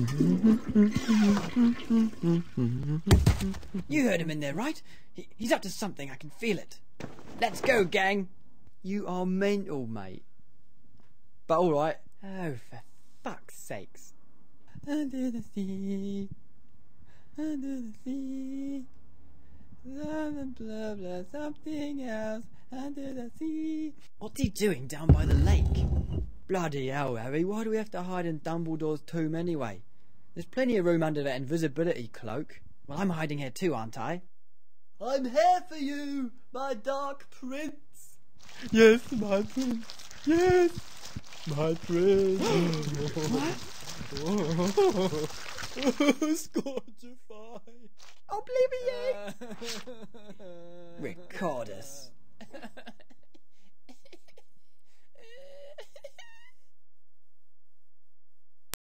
You heard him in there, right? He's up to something, I can feel it. Let's go, gang. You are mental, mate. But alright. Oh, for fuck's sakes. Under the sea, blah, blah, blah, something else, under the sea. What's he doing down by the lake? Bloody hell, Harry, why do we have to hide in Dumbledore's tomb anyway? There's plenty of room under that invisibility cloak. Well, I'm hiding here too, aren't I? I'm here for you, my dark prince. Yes, my prince. Yes, my prince. What? Scorchify. Obliviate! Record us.